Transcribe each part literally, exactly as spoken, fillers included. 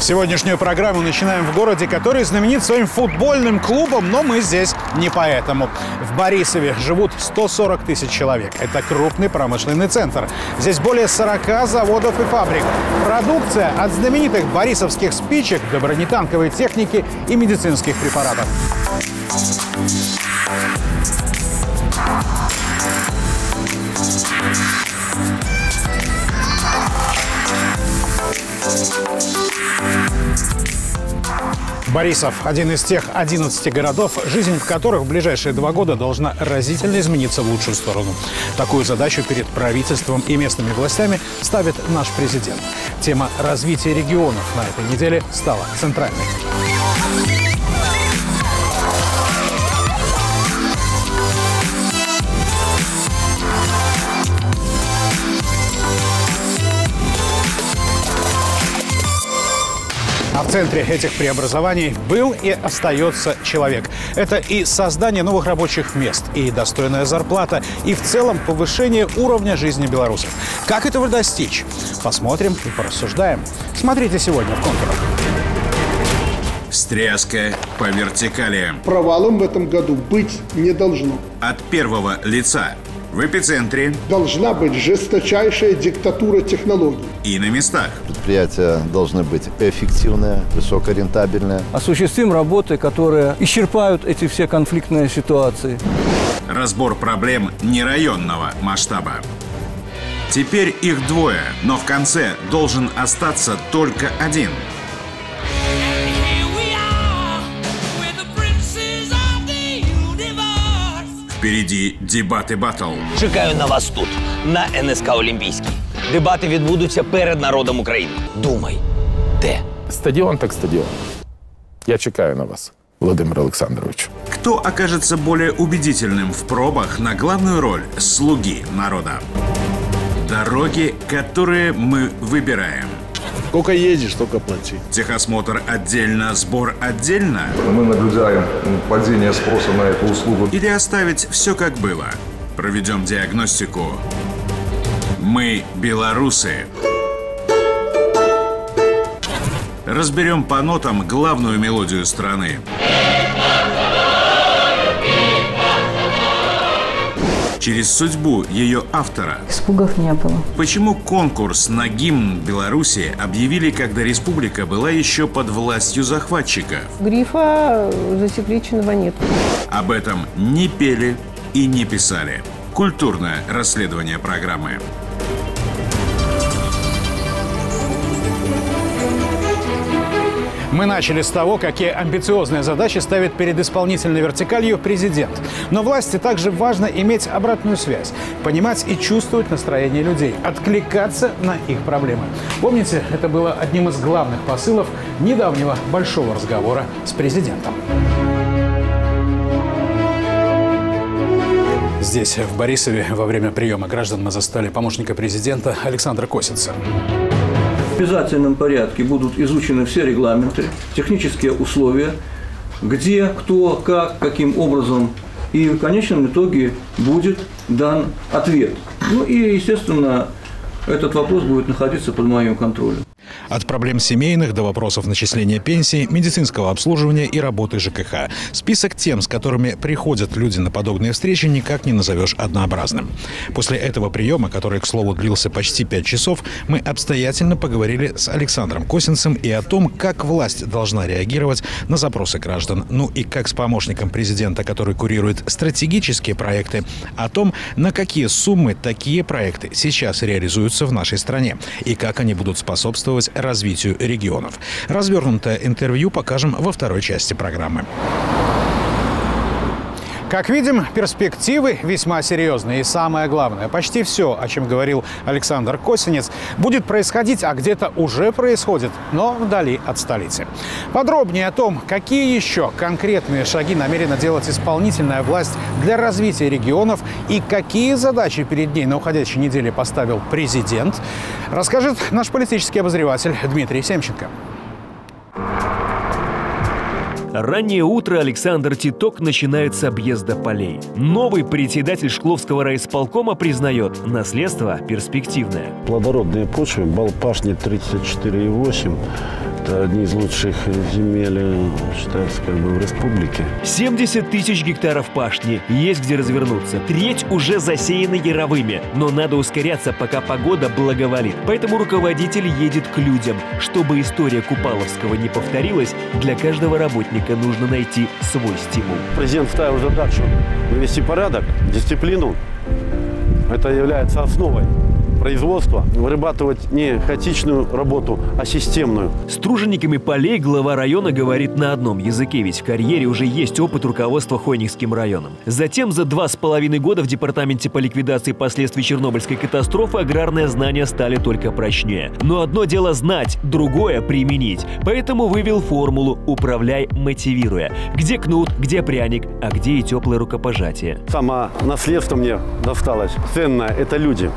Сегодняшнюю программу начинаем в городе, который знаменит своим футбольным клубом, но мы здесь не поэтому. В Борисове живут сто сорок тысяч человек. Это крупный промышленный центр. Здесь более сорока заводов и фабрик. Продукция от знаменитых борисовских спичек до бронетанковой техники и медицинских препаратов. Борисов – один из тех одиннадцати городов, жизнь в которых в ближайшие два года должна разительно измениться в лучшую сторону. Такую задачу перед правительством и местными властями ставит наш президент. Тема развития регионов на этой неделе стала центральной. А в центре этих преобразований был и остается человек. Это и создание новых рабочих мест, и достойная зарплата, и в целом повышение уровня жизни белорусов. Как этого достичь? Посмотрим и порассуждаем. Смотрите сегодня в «Контурах». Стряска по вертикали. Провалом в этом году быть не должно. От первого лица. В эпицентре. Должна быть жесточайшая диктатура технологий. И на местах. Предприятия должны быть эффективные, высокорентабельные. Осуществим работы, которые исчерпают эти все конфликтные ситуации. Разбор проблем нерайонного масштаба. Теперь их двое, но в конце должен остаться только один. Впереди дебати-баттл. Чекаю на вас тут, на ен ес ка Олімпійський. Дебати відбудуться перед народом України. Думай, де? Стадіон так стадіон. Я чекаю на вас, Владимир Александрович. Кто окажется более убедительным в пробах на главную роль слуги народа? Дороги, которые мы выбираем. Сколько едешь, столько плати. Техосмотр отдельно, сбор отдельно? Мы наблюдаем падение спроса на эту услугу. Или оставить все как было? Проведем диагностику. Мы белорусы. Разберем по нотам главную мелодию страны. Через судьбу ее автора. Испугов не было. Почему конкурс на гимн Беларуси объявили, когда республика была еще под властью захватчиков? Грифа засекреченного нет. Об этом не пели и не писали. Культурное расследование программы. Мы начали с того, какие амбициозные задачи ставит перед исполнительной вертикалью президент. Но власти также важно иметь обратную связь, понимать и чувствовать настроение людей, откликаться на их проблемы. Помните, это было одним из главных посылов недавнего большого разговора с президентом. Здесь, в Борисове, во время приема граждан мы застали помощника президента Александра Косинца. В обязательном порядке будут изучены все регламенты, технические условия, где, кто, как, каким образом. И в конечном итоге будет дан ответ. Ну и, естественно, этот вопрос будет находиться под моим контролем. От проблем семейных до вопросов начисления пенсий, медицинского обслуживания и работы жэ ка ха. Список тем, с которыми приходят люди на подобные встречи, никак не назовешь однообразным. После этого приема, который, к слову, длился почти пять часов, мы обстоятельно поговорили с Александром Косинцем и о том, как власть должна реагировать на запросы граждан. Ну и как с помощником президента, который курирует стратегические проекты, о том, на какие суммы такие проекты сейчас реализуются в нашей стране и как они будут способствовать развитию регионов. Развернутое интервью покажем во второй части программы. Как видим, перспективы весьма серьезные. И самое главное, почти все, о чем говорил Александр Косинец, будет происходить, а где-то уже происходит, но вдали от столицы. Подробнее о том, какие еще конкретные шаги намерена делать исполнительная власть для развития регионов и какие задачи перед ней на уходящей неделе поставил президент, расскажет наш политический обозреватель Дмитрий Семченко. Раннее утро Александр Титок начинает с объезда полей. Новый председатель Шкловского райисполкома признает, наследство перспективное. Плодородные почвы, бал пашни тридцать четыре и восемь, Это одни из лучших земель, считается, как бы в республике. семьдесят тысяч гектаров пашни. Есть где развернуться. Треть уже засеяна яровыми. Но надо ускоряться, пока погода благоволит. Поэтому руководитель едет к людям. Чтобы история Купаловского не повторилась, для каждого работника нужно найти свой стимул. Президент ставил задачу навести порядок, дисциплину. Это является основой производства, вырабатывать не хаотичную работу, а системную. С тружениками полей глава района говорит на одном языке, ведь в карьере уже есть опыт руководства Хойникским районом. Затем за два с половиной года в департаменте по ликвидации последствий Чернобыльской катастрофы аграрные знания стали только прочнее. Но одно дело знать, другое применить. Поэтому вывел формулу «Управляй, мотивируя». Где кнут, где пряник, а где и теплое рукопожатие. Само наследство мне досталось ценное – это люди.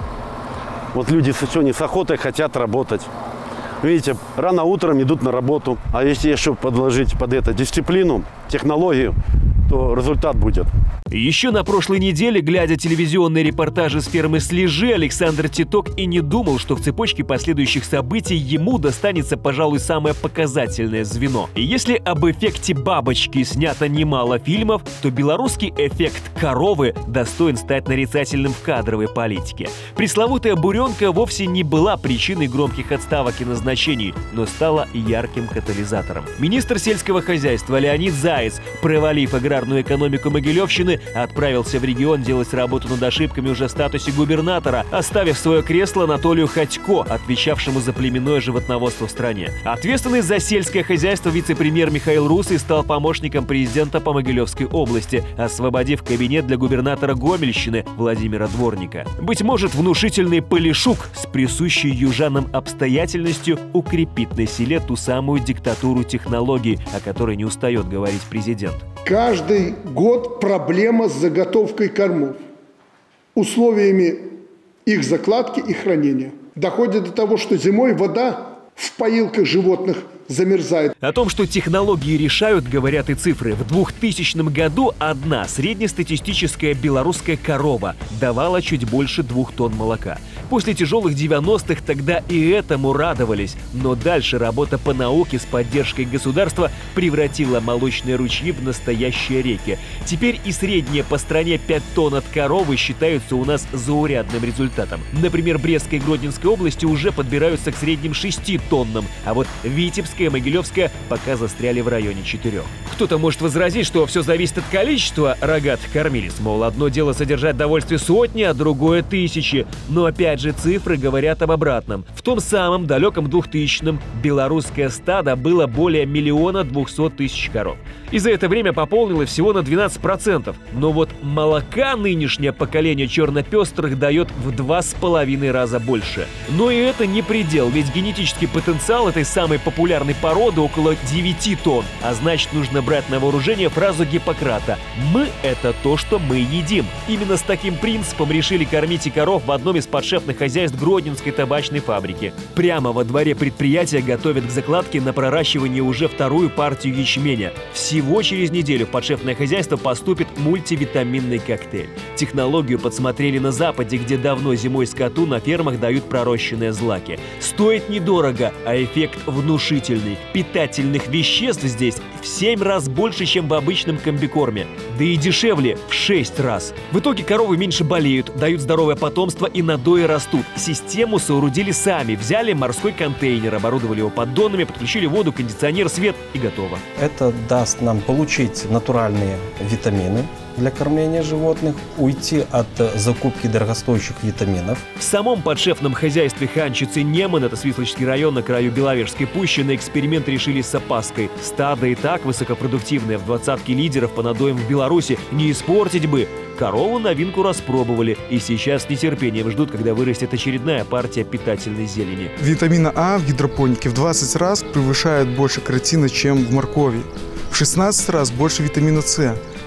Вот люди сегодня с охотой хотят работать. Видите, рано утром идут на работу. А если еще подложить под это дисциплину, технологию, то результат будет. Еще на прошлой неделе, глядя телевизионные репортажи с фермы Слежи, Александр Титок и не думал, что в цепочке последующих событий ему достанется, пожалуй, самое показательное звено. И если об эффекте бабочки снято немало фильмов, то белорусский эффект коровы достоин стать нарицательным в кадровой политике. Пресловутая буренка вовсе не была причиной громких отставок и назначений, но стала ярким катализатором. Министр сельского хозяйства Леонид Заяц, провалив аграрную экономику Могилевщины, отправился в регион делать работу над ошибками уже в статусе губернатора, оставив свое кресло Анатолию Ходько, отвечавшему за племенное животноводство в стране. Ответственный за сельское хозяйство вице-премьер Михаил Русый стал помощником президента по Могилевской области, освободив кабинет для губернатора Гомельщины Владимира Дворника. Быть может, внушительный Полишук с присущей южанам обстоятельностью укрепит на селе ту самую диктатуру технологий, о которой не устает говорить президент. Каждый год проблема с заготовкой кормов, условиями их закладки и хранения. Доходит до того, что зимой вода в поилках животных замерзает. О том, что технологии решают, говорят и цифры. В двухтысячном году одна среднестатистическая белорусская корова давала чуть больше двух тонн молока. После тяжелых девяностых тогда и этому радовались. Но дальше работа по науке с поддержкой государства превратила молочные ручьи в настоящие реки. Теперь и средние по стране пять тонн от коровы считаются у нас заурядным результатом. Например, Брестской и Гродненской области уже подбираются к средним шести тоннам, а вот Витебская и Могилевская пока застряли в районе четырех. Кто-то может возразить, что все зависит от количества рогатых кормилец. Мол, одно дело содержать довольствие сотни, а другое тысячи. Но опять же цифры говорят об обратном. В том самом далеком двухтысячном белорусское стадо было более миллиона двухсот тысяч коров. И за это время пополнилось всего на двенадцать процентов. Но вот молока нынешнее поколение черно-пестрых дает в два с половиной раза больше. Но и это не предел, ведь генетический потенциал этой самой популярной породы около девяти тонн. А значит, нужно брать на вооружение фразу Гиппократа: «Мы – это то, что мы едим». Именно с таким принципом решили кормить и коров в одном из подшефных хозяйств Гродненской табачной фабрики. Прямо во дворе предприятия готовят к закладке на проращивание уже вторую партию ячменя. Всего через неделю в подшефное хозяйство поступит мультивитаминный коктейль. Технологию подсмотрели на Западе, где давно зимой скоту на фермах дают пророщенные злаки. Стоит недорого, а эффект внушительный. Питательных веществ здесь в семь раз больше, чем в обычном комбикорме. Да и дешевле в шесть раз. В итоге коровы меньше болеют, дают здоровое потомство и надои растут. Систему соорудили сами. Взяли морской контейнер, оборудовали его поддонами, подключили воду, кондиционер, свет и готово. Это даст нам получить натуральные витамины для кормления животных, уйти от закупки дорогостоящих витаминов. В самом подшефном хозяйстве Ханчицы Неман, это Свислочский район на краю Беловежской пущи, на эксперимент решили с опаской. Стадо и так высокопродуктивное, в двадцатке лидеров по надоям в Беларуси, не испортить бы. Корову новинку распробовали и сейчас с нетерпением ждут, когда вырастет очередная партия питательной зелени. Витамина А в гидропонике в двадцать раз превышает больше каротина, чем в моркови. В шестнадцать раз больше витамина С,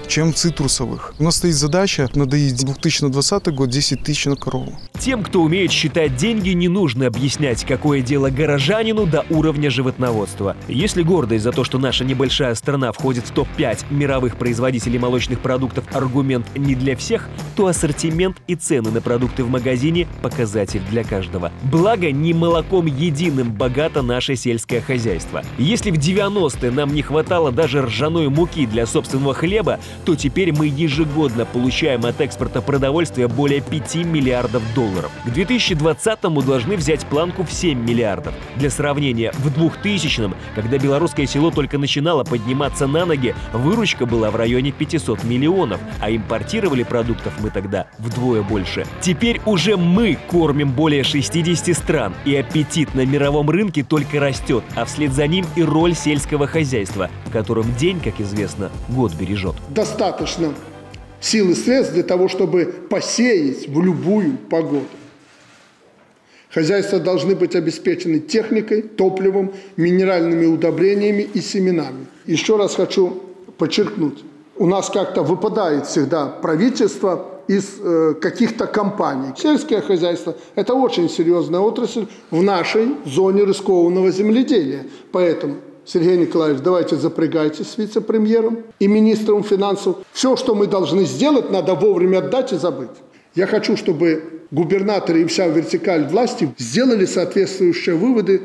чем в цитрусовых. У нас стоит задача надоить две тысячи двадцатый год десять тысяч на корову. Тем, кто умеет считать деньги, не нужно объяснять, какое дело горожанину до уровня животноводства. Если гордость за то, что наша небольшая страна входит в топ пять мировых производителей молочных продуктов, аргумент не для всех, то ассортимент и цены на продукты в магазине – показатель для каждого. Благо, не молоком единым богато наше сельское хозяйство. Если в девяностые нам не хватало даже ржаной муки для собственного хлеба, то теперь мы ежегодно получаем от экспорта продовольствия более пяти миллиардов долларов. К две тысячи двадцатому должны взять планку в семь миллиардов. Для сравнения, в двухтысячном, когда белорусское село только начинало подниматься на ноги, выручка была в районе пятисот миллионов, а импортировали продуктов мы тогда вдвое больше. Теперь уже мы кормим более шестидесяти стран, и аппетит на мировом рынке только растет, а вслед за ним и роль сельского хозяйства, в котором день, как известно, год бережет. Достаточно сил и средств для того, чтобы посеять в любую погоду. Хозяйства должны быть обеспечены техникой, топливом, минеральными удобрениями и семенами. Еще раз хочу подчеркнуть, у нас как-то выпадает всегда правительство из э, каких-то компаний. Сельское хозяйство – это очень серьезная отрасль в нашей зоне рискованного земледелия. Поэтому, Сергей Николаевич, давайте запрягайтесь с вице-премьером и министром финансов. Все, что мы должны сделать, надо вовремя отдать и забыть. Я хочу, чтобы губернаторы и вся вертикаль власти сделали соответствующие выводы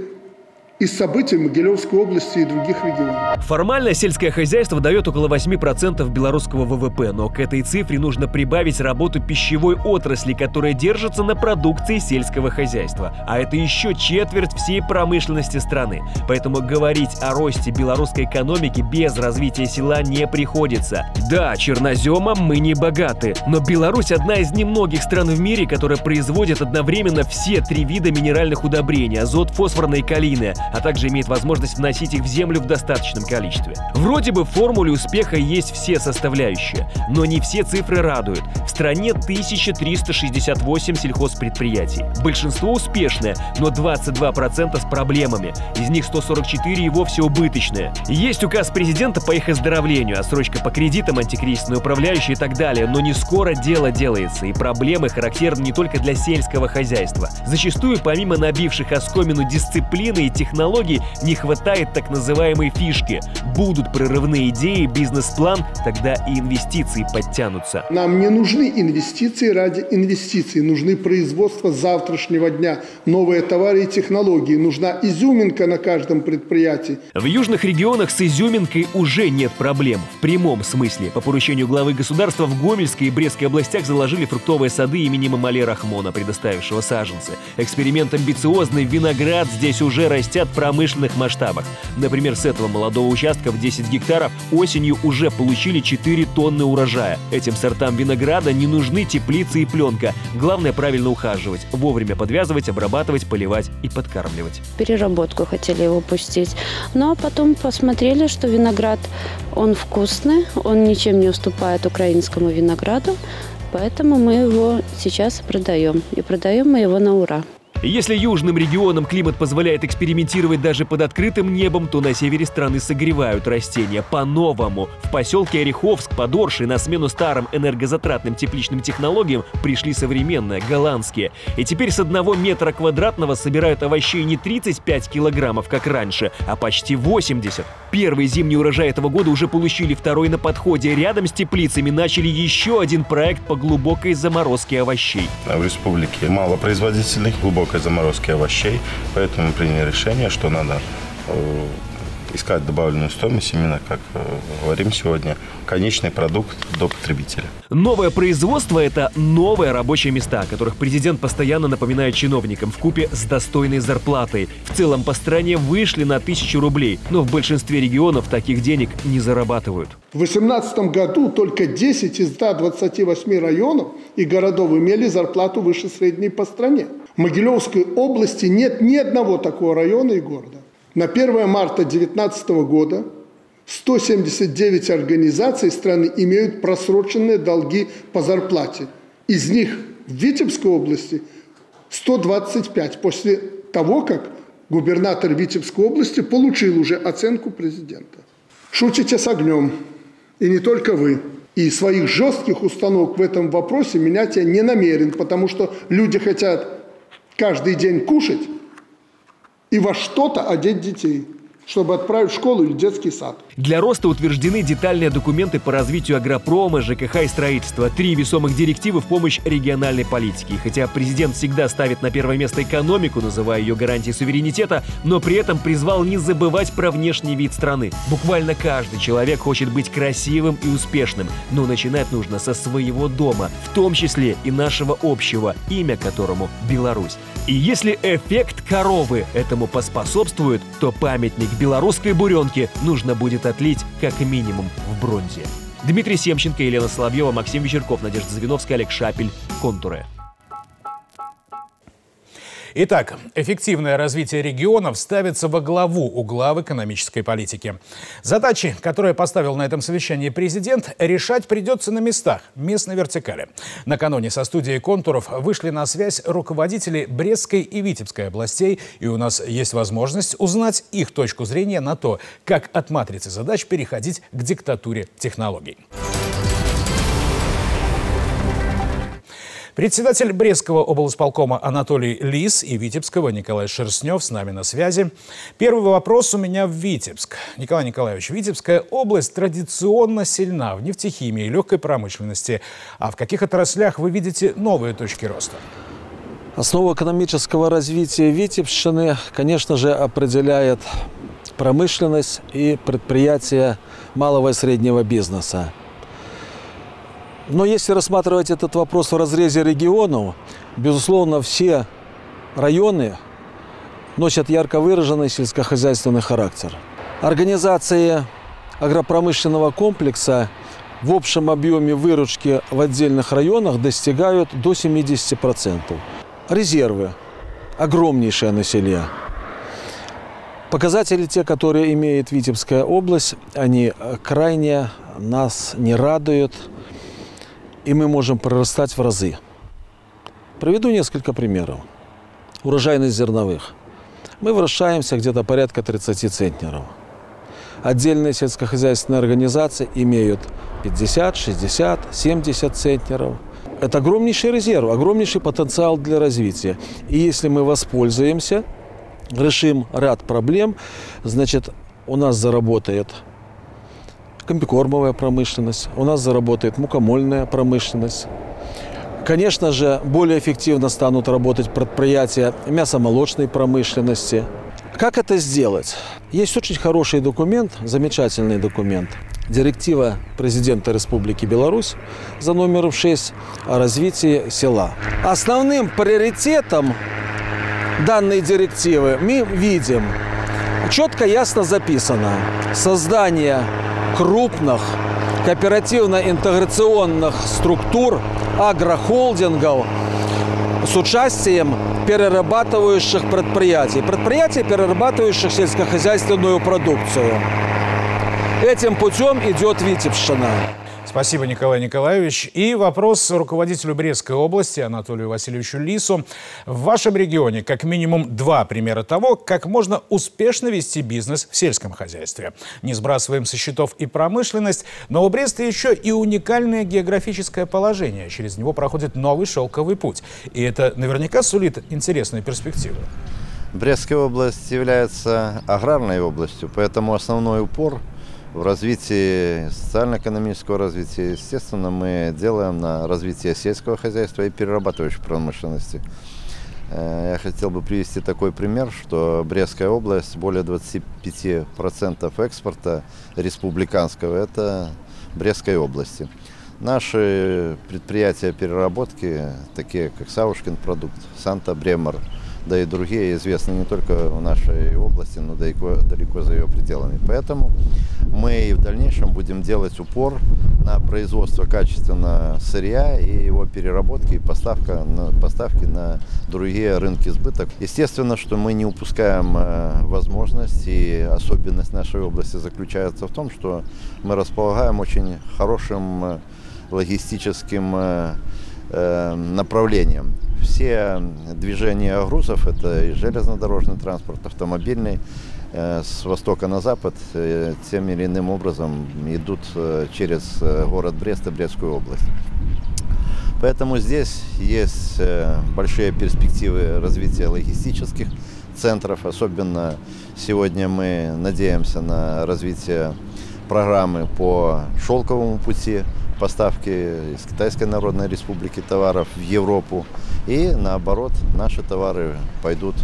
из событий Могилевской области и других регионов. Формально сельское хозяйство дает около восьми процентов белорусского вэ вэ пэ, но к этой цифре нужно прибавить работу пищевой отрасли, которая держится на продукции сельского хозяйства. А это еще четверть всей промышленности страны. Поэтому говорить о росте белорусской экономики без развития села не приходится. Да, черноземом мы не богаты, но Беларусь одна из немногих стран в мире, которая производит одновременно все три вида минеральных удобрений – азот, фосфорное и калийное, а также имеет возможность вносить их в землю в достаточном количестве. Вроде бы в формуле успеха есть все составляющие, но не все цифры радуют. В стране тысяча триста шестьдесят восемь сельхозпредприятий. Большинство успешное, но двадцать два процента с проблемами. Из них сто сорок четыре и вовсе убыточные. Есть указ президента по их оздоровлению, отсрочка по кредитам, антикризисные управляющие и так далее, но не скоро дело делается, и проблемы характерны не только для сельского хозяйства. Зачастую, помимо набивших оскомину дисциплины и технологий, не хватает так называемой фишки. Будут прорывные идеи, бизнес-план, тогда и инвестиции подтянутся. Нам не нужны инвестиции ради инвестиций, нужны производства завтрашнего дня, новые товары и технологии, нужна изюминка на каждом предприятии. В южных регионах с изюминкой уже нет проблем, в прямом смысле. По поручению главы государства в Гомельской и Брестской областях заложили фруктовые сады имени Мамале Рахмона, предоставившего саженцы. Эксперимент амбициозный, виноград здесь уже растет в промышленных масштабах. Например, с этого молодого участка в десять гектаров осенью уже получили четыре тонны урожая. Этим сортам винограда не нужны теплицы и пленка. Главное правильно ухаживать, вовремя подвязывать, обрабатывать, поливать и подкармливать. Переработку хотели его пустить, но потом посмотрели, что виноград, он вкусный, он ничем не уступает украинскому винограду, поэтому мы его сейчас продаем. И продаем мы его на ура. Если южным регионам климат позволяет экспериментировать даже под открытым небом, то на севере страны согревают растения по-новому. В поселке Ореховск под Оршей на смену старым энергозатратным тепличным технологиям пришли современные, голландские. И теперь с одного метра квадратного собирают овощей не тридцать пять килограммов, как раньше, а почти восемьдесят. Первый зимний урожай этого года уже получили, второй на подходе. Рядом с теплицами начали еще один проект по глубокой заморозке овощей. В республике мало производителей глубокой заморозки овощей, поэтому мы приняли решение, что надо э, искать добавленную стоимость, именно как э, говорим сегодня, конечный продукт до потребителя. Новое производство – это новые рабочие места, о которых президент постоянно напоминает чиновникам, вкупе с достойной зарплатой. В целом по стране вышли на тысячу рублей, но в большинстве регионов таких денег не зарабатывают. В две тысячи восемнадцатом году только десять из ста двадцати восьми районов и городов имели зарплату выше средней по стране. В Могилевской области нет ни одного такого района и города. На первое марта две тысячи девятнадцатого года сто семьдесят девять организаций страны имеют просроченные долги по зарплате. Из них в Витебской области сто двадцать пять, после того, как губернатор Витебской области получил уже оценку президента. Шутите с огнем. И не только вы. И своих жестких установок в этом вопросе менять я не намерен, потому что люди хотят каждый день кушать и во что-то одеть детей, чтобы отправить в школу или детский сад. Для роста утверждены детальные документы по развитию агропрома, ЖКХ и строительства. Три весомых директивы в помощь региональной политике. И хотя президент всегда ставит на первое место экономику, называя ее гарантией суверенитета, но при этом призвал не забывать про внешний вид страны. Буквально каждый человек хочет быть красивым и успешным, но начинать нужно со своего дома, в том числе и нашего общего, имя которому Беларусь. И если эффект коровы этому поспособствует, то памятник белорусской буренке нужно будет отлить как минимум в бронзе. Дмитрий Семченко, Елена Соловьева, Максим Вечерков, Надежда Завиновская, Олег Шапель. Контуры. Итак, эффективное развитие регионов ставится во главу угла в экономической политике. Задачи, которые поставил на этом совещании президент, решать придется на местах, местной вертикали. Накануне со студией «Контуров» вышли на связь руководители Брестской и Витебской областей, и у нас есть возможность узнать их точку зрения на то, как от матрицы задач переходить к диктатуре технологий. Председатель Брестского облсполкома Анатолий Лис и Витебского Николай Шерстнев с нами на связи. Первый вопрос у меня в Витебск. Николай Николаевич, Витебская область традиционно сильна в нефтехимии и легкой промышленности. А в каких отраслях вы видите новые точки роста? Основу экономического развития Витебщины, конечно же, определяет промышленность и предприятия малого и среднего бизнеса. Но если рассматривать этот вопрос в разрезе регионов, безусловно, все районы носят ярко выраженный сельскохозяйственный характер. Организации агропромышленного комплекса в общем объеме выручки в отдельных районах достигают до семидесяти процентов. Резервы огромнейшее население. Показатели те, которые имеет Витебская область, они крайне нас не радуют. И мы можем прорастать в разы. Приведу несколько примеров. Урожайность зерновых. Мы вращаемся где-то порядка тридцати центнеров. Отдельные сельскохозяйственные организации имеют пятьдесят, шестьдесят, семьдесят центнеров. Это огромнейший резерв, огромнейший потенциал для развития. И если мы воспользуемся, решим ряд проблем, значит, у нас заработает комбикормовая промышленность, у нас заработает мукомольная промышленность. Конечно же, более эффективно станут работать предприятия мясомолочной промышленности. Как это сделать? Есть очень хороший документ, замечательный документ. Директива президента Республики Беларусь за номером шесть о развитии села. Основным приоритетом данной директивы мы видим, четко, ясно записано, создание крупных кооперативно-интеграционных структур, агрохолдингов с участием перерабатывающих предприятий, предприятий, перерабатывающих сельскохозяйственную продукцию. Этим путем идет Витебщина. Спасибо, Николай Николаевич. И вопрос руководителю Брестской области Анатолию Васильевичу Лису. В вашем регионе как минимум два примера того, как можно успешно вести бизнес в сельском хозяйстве. Не сбрасываем со счетов и промышленность, но у Бреста еще и уникальное географическое положение. Через него проходит новый шелковый путь. И это наверняка сулит интересную перспективу. Брестская область является аграрной областью, поэтому основной упор в развитии социально-экономического развития, естественно, мы делаем на развитие сельского хозяйства и перерабатывающей промышленности. Я хотел бы привести такой пример, что Брестская область, более двадцати пяти процентов экспорта республиканского, это Брестской области. Наши предприятия переработки, такие как Савушкин продукт, Санта Бремер, да и другие известны не только в нашей области, но далеко, далеко за ее пределами. Поэтому мы и в дальнейшем будем делать упор на производство качественного сырья и его переработки и поставка на, поставки на другие рынки сбыта. Естественно, что мы не упускаем возможность, и особенность нашей области заключается в том, что мы располагаем очень хорошим логистическим направлением. Все движения грузов, это и железнодорожный транспорт, автомобильный, с востока на запад тем или иным образом идут через город Брест и Брестскую область. Поэтому здесь есть большие перспективы развития логистических центров. Особенно сегодня мы надеемся на развитие программы по шелковому пути, поставки из Китайской Народной Республики товаров в Европу. И наоборот, наши товары пойдут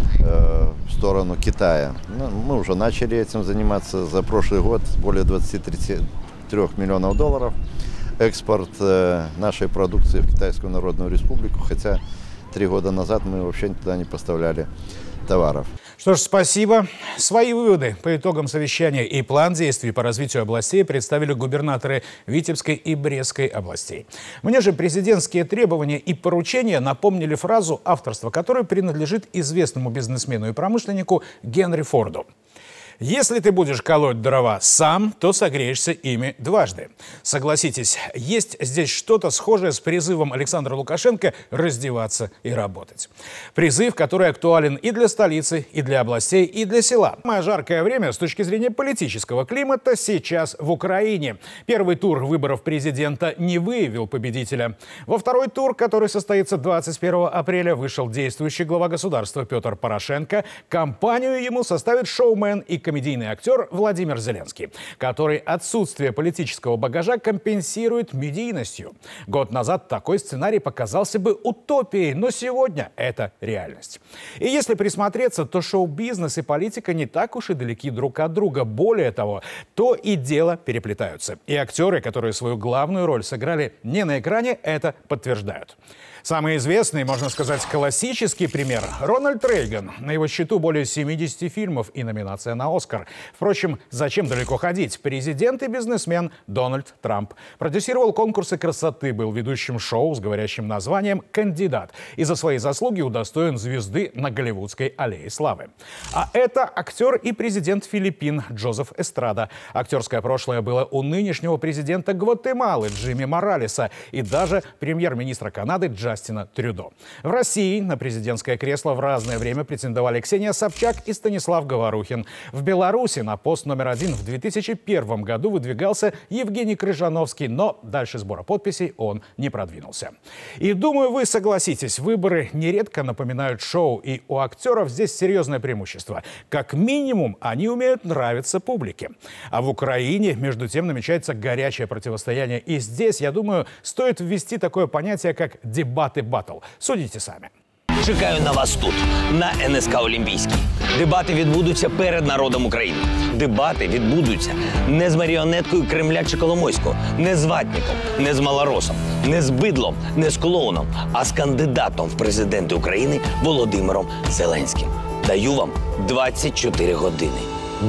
э, в сторону Китая. Ну, мы уже начали этим заниматься. За прошлый год более двадцати трёх миллионов долларов экспорт э, нашей продукции в Китайскую Народную Республику, хотя три года назад мы вообще туда не поставляли товаров. Что ж, спасибо. Свои выводы по итогам совещания и план действий по развитию областей представили губернаторы Витебской и Брестской областей. Мне же президентские требования и поручения напомнили фразу, авторство которой принадлежит известному бизнесмену и промышленнику Генри Форду. Если ты будешь колоть дрова сам, то согреешься ими дважды. Согласитесь, есть здесь что-то схожее с призывом Александра Лукашенко раздеваться и работать. Призыв, который актуален и для столицы, и для областей, и для села. Самое жаркое время с точки зрения политического климата сейчас в Украине. Первый тур выборов президента не выявил победителя. Во второй тур, который состоится двадцать первого апреля, вышел действующий глава государства Петр Порошенко. Компанию ему составит шоумен и комедийный актер Владимир Зеленский, который отсутствие политического багажа компенсирует медийностью. Год назад такой сценарий показался бы утопией, но сегодня это реальность. И если присмотреться, то шоу-бизнес и политика не так уж и далеки друг от друга. Более того, то и дело переплетаются. И актеры, которые свою главную роль сыграли не на экране, это подтверждают. Самый известный, можно сказать, классический пример – Рональд Рейган. На его счету более семидесяти фильмов и номинация на «Оскар». Впрочем, зачем далеко ходить? Президент и бизнесмен Дональд Трамп продюсировал конкурсы красоты, был ведущим шоу с говорящим названием «Кандидат» и за свои заслуги удостоен звезды на Голливудской аллее славы. А это актер и президент Филиппин Джозеф Эстрада. Актерское прошлое было у нынешнего президента Гватемалы Джимми Моралеса и даже премьер-министра Канады Джастина Трюдо. В России на президентское кресло в разное время претендовали Ксения Собчак и Станислав Говорухин. В Беларуси на пост номер один в две тысячи первом году выдвигался Евгений Крыжановский, но дальше сбора подписей он не продвинулся. И думаю, вы согласитесь, выборы нередко напоминают шоу, и у актеров здесь серьезное преимущество. Как минимум, они умеют нравиться публике. А в Украине, между тем, намечается горячее противостояние. И здесь, я думаю, стоит ввести такое понятие, как дебат. Батл. Судите самі. Чекаю на вас тут, на ен ес ка Олімпійський. Дебати відбудуться перед народом України. Дебати відбудуться не з маріонеткою Кремля чи Коломойського, не з ватником, не з малоросом, не з бидлом, не з клоуном, а з кандидатом в президенти України Володимиром Зеленським. Даю вам двадцять чотири години.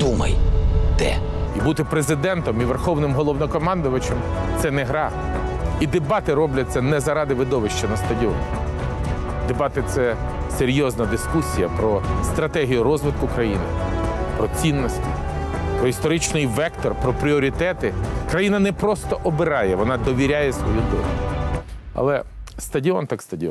Думайте. І бути президентом і верховним головнокомандувачем – це не гра. І дебати робляться не заради видовища на стадіоні. Дебати – це серйозна дискусія про стратегію розвитку країни, про цінності, про історичний вектор, про пріоритети. Країна не просто обирає, вона довіряє свою долю. Але стадіон так стадіон.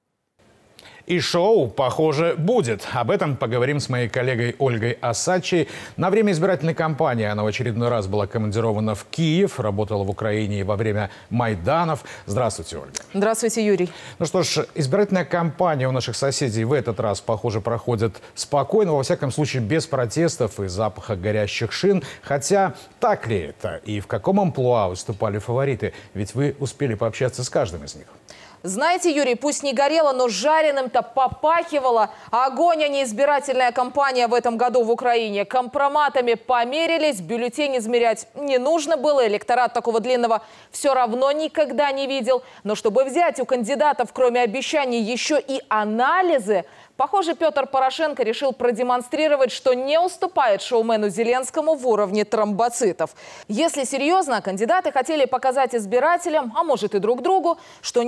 И шоу, похоже, будет. Об этом поговорим с моей коллегой Ольгой Осадчей. На время избирательной кампании она в очередной раз была командирована в Киев, работала в Украине и во время Майданов. Здравствуйте, Ольга. Здравствуйте, Юрий. Ну что ж, избирательная кампания у наших соседей в этот раз, похоже, проходит спокойно, во всяком случае без протестов и запаха горящих шин. Хотя так ли это и в каком амплуа выступали фавориты? Ведь вы успели пообщаться с каждым из них. Знаете, Юрий, пусть не горело, но жареным-то попахивало. Огонь, а не избирательная кампания в этом году в Украине. Компроматами померились, бюллетень измерять не нужно было. Электорат такого длинного все равно никогда не видел. Но чтобы взять у кандидатов, кроме обещаний, еще и анализы, похоже, Петр Порошенко решил продемонстрировать, что не уступает шоумену Зеленскому в уровне тромбоцитов. Если серьезно, кандидаты хотели показать избирателям, а может и друг другу, что ни алкоголь,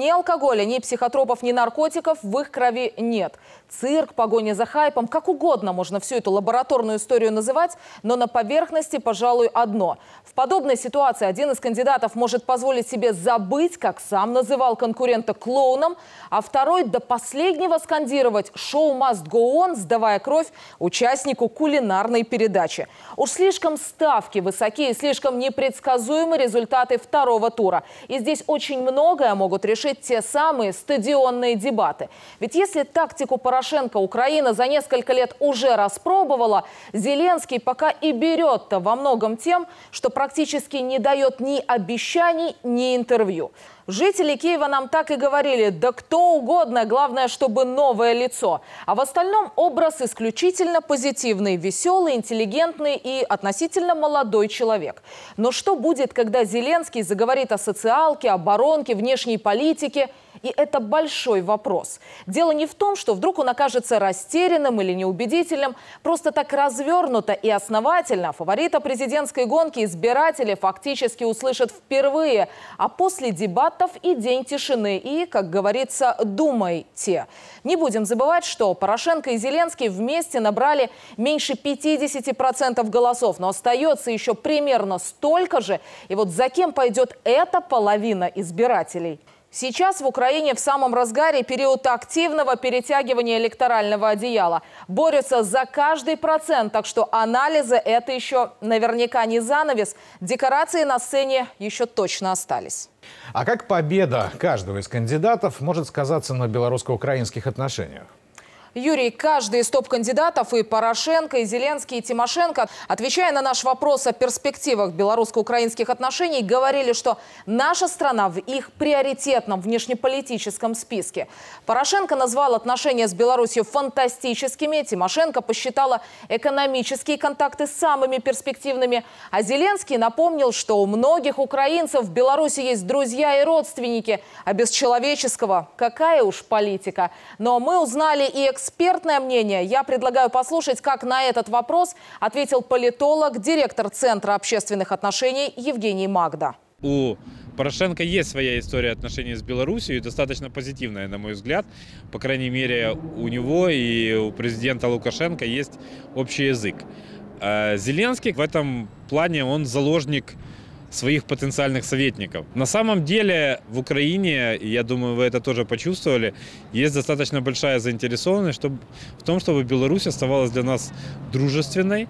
алкоголя, ни психотропов, ни наркотиков в их крови нет. Цирк, погоня за хайпом, как угодно можно всю эту лабораторную историю называть, но на поверхности, пожалуй, одно. В подобной ситуации один из кандидатов может позволить себе забыть, как сам называл конкурента клоуном, а второй до последнего скандировать «Шоу must go on», сдавая кровь участнику кулинарной передачи. Уж слишком ставки высокие и слишком непредсказуемы результаты второго тура. И здесь очень многое могут решить те самые стадионные дебаты. Ведь если тактику Порошенко Украина за несколько лет уже распробовала, Зеленский пока и берет-то во многом тем, что практически не дает ни обещаний, ни интервью. Жители Киева нам так и говорили: да кто угодно, главное, чтобы новое лицо. А в остальном образ исключительно позитивный, веселый, интеллигентный и относительно молодой человек. Но что будет, когда Зеленский заговорит о социалке, оборонке, внешней политике? И это большой вопрос. Дело не в том, что вдруг он окажется растерянным или неубедительным. Просто так развернуто и основательно фаворита президентской гонки избиратели фактически услышат впервые. А после дебатов и день тишины. И, как говорится, думайте. Не будем забывать, что Порошенко и Зеленский вместе набрали меньше пятидесяти процентов голосов. Но остается еще примерно столько же. И вот за кем пойдет эта половина избирателей? Сейчас в Украине в самом разгаре период активного перетягивания электорального одеяла. Борются за каждый процент, так что анализы – это еще наверняка не занавес. Декорации на сцене еще точно остались. А как победа каждого из кандидатов может сказаться на белорусско-украинских отношениях? Юрий, каждый из топ-кандидатов, и Порошенко, и Зеленский, и Тимошенко, отвечая на наш вопрос о перспективах белорусско-украинских отношений, говорили, что наша страна в их приоритетном внешнеполитическом списке. Порошенко назвал отношения с Беларусью фантастическими, Тимошенко посчитала экономические контакты самыми перспективными, а Зеленский напомнил, что у многих украинцев в Беларуси есть друзья и родственники, а без человеческого какая уж политика. Но мы узнали и экспертов. Экспертное мнение. Я предлагаю послушать, как на этот вопрос ответил политолог, директор Центра общественных отношений Евгений Магда. У Порошенко есть своя история отношений с Беларусью, достаточно позитивная, на мой взгляд. По крайней мере, у него и у президента Лукашенко есть общий язык. Зеленский в этом плане он заложник своих потенциальных советников. На самом деле в Украине, я думаю, вы это тоже почувствовали, есть достаточно большая заинтересованность чтобы, в том, чтобы Беларусь оставалась для нас дружественной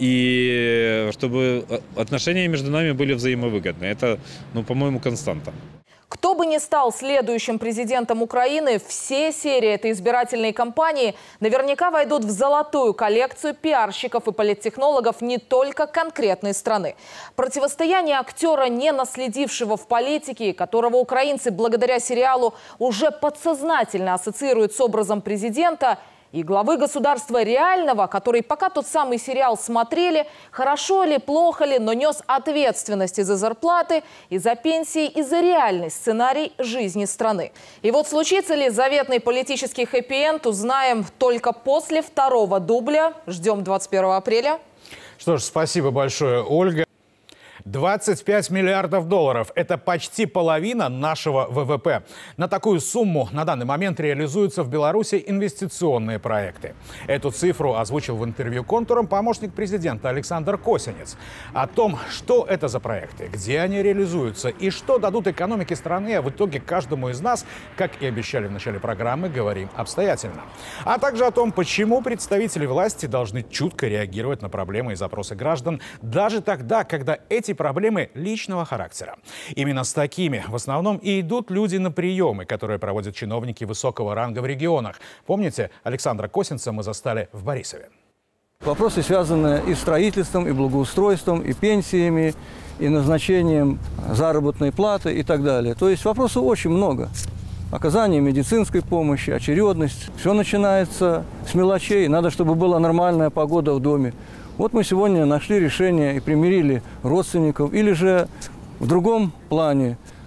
и чтобы отношения между нами были взаимовыгодны. Это, ну, по-моему, константа. Кто бы ни стал следующим президентом Украины, все серии этой избирательной кампании наверняка войдут в золотую коллекцию пиарщиков и политтехнологов не только конкретной страны. Противостояние актера, не наследившего в политике, которого украинцы благодаря сериалу уже подсознательно ассоциируют с образом президента, и главы государства реального, который пока тот самый сериал смотрели, хорошо ли, плохо ли, но нес ответственность и за зарплаты, и за пенсии, и за реальный сценарий жизни страны. И вот случится ли заветный политический хэппи-энд, узнаем только после второго дубля. Ждем двадцать первого апреля. Что ж, спасибо большое, Ольга. двадцать пять миллиардов долларов – это почти половина нашего вэ вэ пэ. На такую сумму на данный момент реализуются в Беларуси инвестиционные проекты. Эту цифру озвучил в интервью «Контурам» помощник президента Александр Косинец. О том, что это за проекты, где они реализуются и что дадут экономике страны, а в итоге каждому из нас, как и обещали в начале программы, говорим обстоятельно. А также о том, почему представители власти должны чутко реагировать на проблемы и запросы граждан даже тогда, когда эти проблемы личного характера. Именно с такими в основном и идут люди на приемы, которые проводят чиновники высокого ранга в регионах. Помните, Александра Косинца мы застали в Борисове. Вопросы связаны и с строительством, и благоустройством, и пенсиями, и назначением заработной платы и так далее. То есть вопросов очень много. Оказание медицинской помощи, очередность. Все начинается с мелочей. Надо, чтобы была нормальная погода в доме. Вот мы сегодня нашли решение и примирили родственников. Или же в другом плане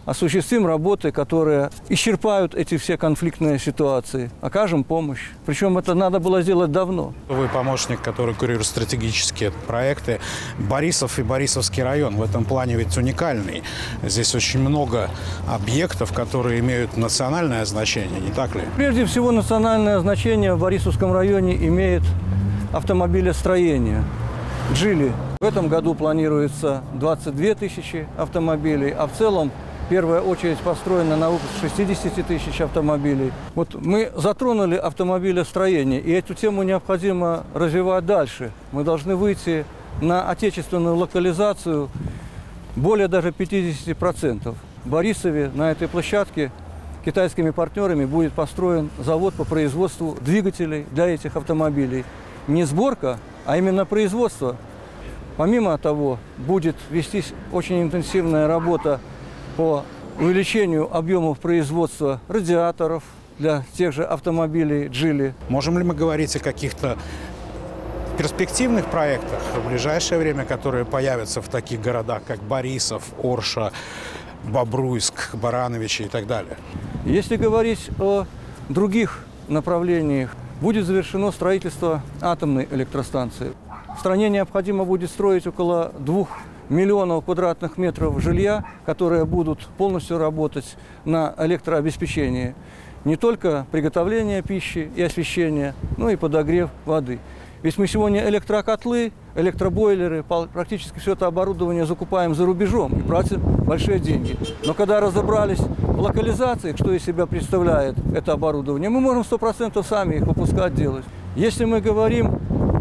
осуществим работы, которые исчерпают эти все конфликтные ситуации, окажем помощь. Причем это надо было сделать давно. Вы помощник, который курирует стратегические проекты. Борисов и Борисовский район в этом плане ведь уникальный. Здесь очень много объектов, которые имеют национальное значение, не так ли? Прежде всего, национальное значение в Борисовском районе имеет автомобилестроение. Джили. В этом году планируется двадцать две тысячи автомобилей, а в целом первая очередь построена на выпуск шестьдесят тысяч автомобилей. Вот мы затронули автомобилестроение, и эту тему необходимо развивать дальше. Мы должны выйти на отечественную локализацию более даже пятидесяти процентов. В Борисове на этой площадке китайскими партнерами будет построен завод по производству двигателей для этих автомобилей. Не сборка, а именно производство. Помимо того, будет вестись очень интенсивная работа по увеличению объемов производства радиаторов для тех же автомобилей Джили. Можем ли мы говорить о каких-то перспективных проектах в ближайшее время, которые появятся в таких городах, как Борисов, Орша, Бобруйск, Барановичи и так далее? Если говорить о других направлениях, будет завершено строительство атомной электростанции. В стране необходимо будет строить около двух миллионов квадратных метров жилья, которые будут полностью работать на электрообеспечении. Не только приготовление пищи и освещение, но и подогрев воды. Ведь мы сегодня электрокотлы, электробойлеры, практически все это оборудование закупаем за рубежом и платим большие деньги. Но когда разобрались в локализации, что из себя представляет это оборудование, мы можем сто процентов сами их выпускать, делать. Если мы говорим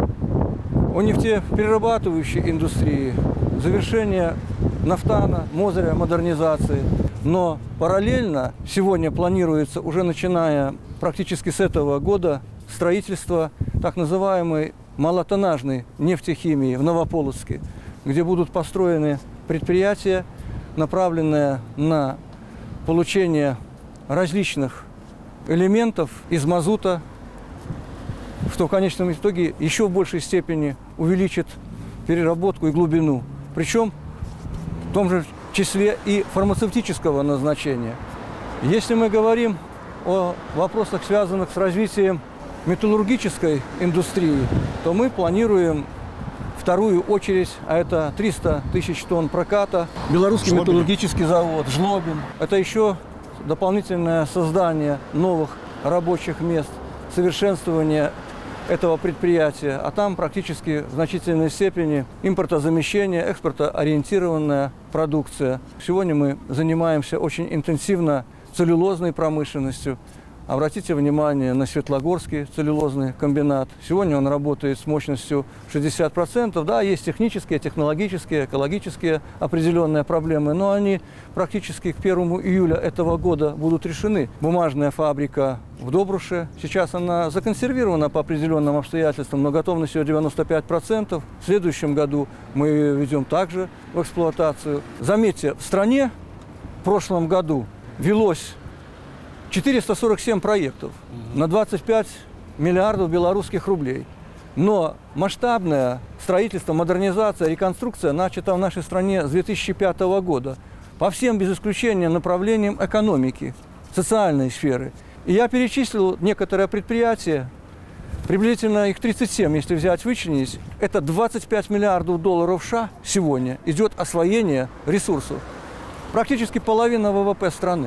о нефтеперерабатывающей индустрии, завершение нафтана, Мозыря, модернизации. Но параллельно сегодня планируется, уже начиная практически с этого года, строительство так называемой малотоннажной нефтехимии в Новополоцке, где будут построены предприятия, направленные на получение различных элементов из мазута, что в конечном итоге еще в большей степени увеличит переработку и глубину. Причем в том же числе и фармацевтического назначения. Если мы говорим о вопросах, связанных с развитием металлургической индустрии, то мы планируем вторую очередь, а это триста тысяч тонн проката, Белорусский Жлобин. Металлургический завод, Жлобин. Это еще дополнительное создание новых рабочих мест, совершенствование этого предприятия, а там практически в значительной степени импортозамещение, экспортоориентированная продукция. Сегодня мы занимаемся очень интенсивно целлюлозной промышленностью. Обратите внимание на Светлогорский целлюлозный комбинат. Сегодня он работает с мощностью шестьдесят процентов. Да, есть технические, технологические, экологические определенные проблемы, но они практически к первому июля этого года будут решены. Бумажная фабрика в Добруше, сейчас она законсервирована по определенным обстоятельствам, но готовность ее девяносто пять процентов. В следующем году мы ее ведем также в эксплуатацию. Заметьте, в стране в прошлом году велось четыреста сорок семь проектов на двадцать пять миллиардов белорусских рублей. Но масштабное строительство, модернизация, реконструкция начата в нашей стране с две тысячи пятого года. По всем, без исключения, направлениям экономики, социальной сферы. И я перечислил некоторые предприятия, приблизительно их тридцать семь, если взять, вычленить. Это двадцать пять миллиардов долларов США сегодня идет освоение ресурсов. Практически половина ВВП страны.